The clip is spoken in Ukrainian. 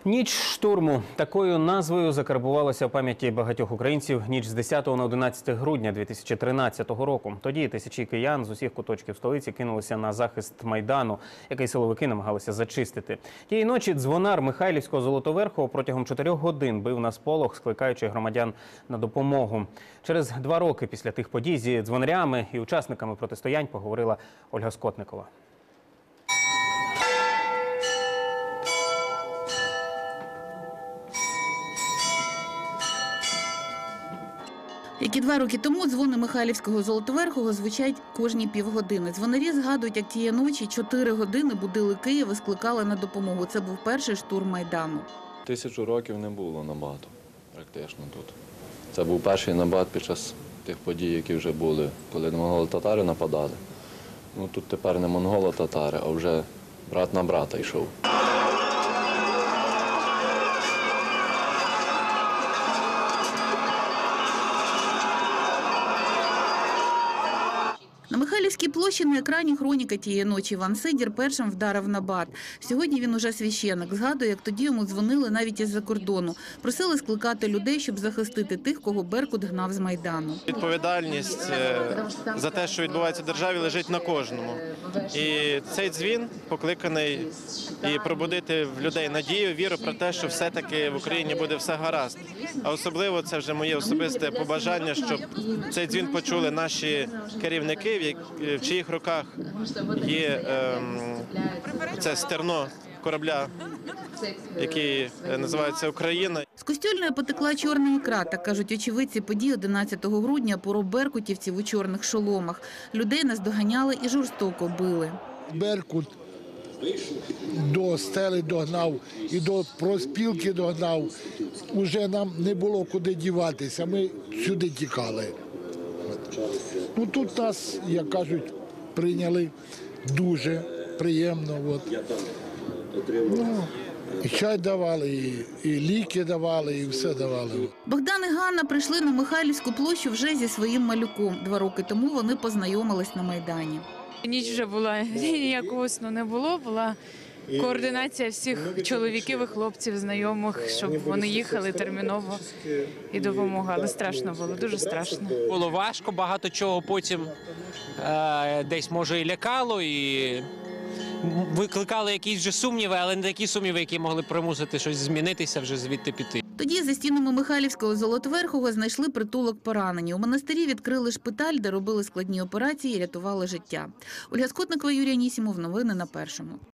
Ніч штурму. Такою назвою закарбувалася в пам'яті багатьох українців ніч з 10 на 11 грудня 2013 року. Тоді тисячі киян з усіх куточків столиці кинулися на захист Майдану, який силовики намагалися зачистити. Тієї ночі дзвонар Михайлівського Золотоверху протягом 4 годин бив на сполох, скликаючи громадян на допомогу. Через 2 роки після тих подій зі дзвонарями і учасниками протистоянь поговорила Ольга Скотникова. Як і 2 роки тому, дзвони Михайлівського Золотоверхого звучать кожні півгодини. Дзвонарі згадують, як тієї ночі 4 години будили Київ і скликали на допомогу. Це був перший штурм Майдану. 1000 років не було набату практично тут. Це був перший набат під час тих подій, які вже були, коли монголо-татари нападали. Ну, тут тепер не монголо-татари, а вже брат на брата йшов. На Михайлівській площі на екрані хроніка тієї ночі. Іван Сидір першим вдарив набат. Сьогодні він уже священик. Згадує, як тоді йому дзвонили навіть із-за кордону. Просили скликати людей, щоб захистити тих, кого Беркут гнав з Майдану. Відповідальність за те, що відбувається в державі, лежить на кожному. І цей дзвін покликаний і пробудити в людей надію, віру про те, що все-таки в Україні буде все гаразд. А особливо це вже моє особисте побажання, щоб цей дзвін почули наші керівники, в чиїх руках є це стерно корабля, який називається «Україна». З Костюльної потекла чорна ікра, так кажуть очевидці подій 11 грудня, пору беркутівців у чорних шоломах. Людей наздоганяли і жорстоко били. Беркут до стели догнав і до профспілки догнав. Уже нам не було куди діватися, ми сюди тікали. Ну, тут нас, як кажуть, прийняли дуже приємно. Ну, і чай давали, і ліки давали, і все давали. Богдан і Ганна прийшли на Михайлівську площу вже зі своїм малюком. 2 роки тому вони познайомились на Майдані. Ніч вже була, ніякого сну не було, була координація всіх чоловіків і хлопців, знайомих, щоб вони їхали терміново і допомагали. Страшно було, дуже страшно. Було важко, багато чого потім десь, може, і лякало, і викликали якісь вже сумніви, але не такі сумніви, які могли примусити щось змінитися, вже звідти піти. Тоді за стінами Михайлівського Золотоверхого знайшли притулок поранені. У монастирі відкрили шпиталь, де робили складні операції і рятували життя. Ольга Скотникова, Юрій Анісімов. Новини на Першому.